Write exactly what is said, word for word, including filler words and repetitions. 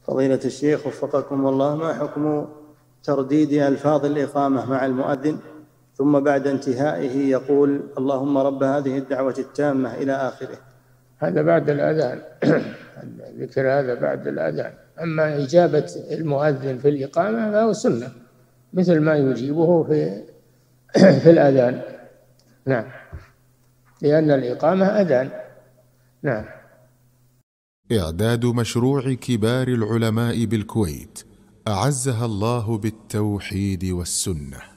فضيلة الشيخ وفقكم الله، ما حكم ترديد ألفاظ الإقامة مع المؤذن ثم بعد انتهائه يقول اللهم رب هذه الدعوة التامة إلى آخره؟ هذا بعد الأذان. الذكر هذا بعد الأذان. أما إجابة المؤذن في الإقامة فهو سنة مثل ما يجيبه في في الأذان. نعم، لأن الإقامة أذان. نعم. إعداد مشروع كبار العلماء بالكويت أعزها الله بالتوحيد والسنة.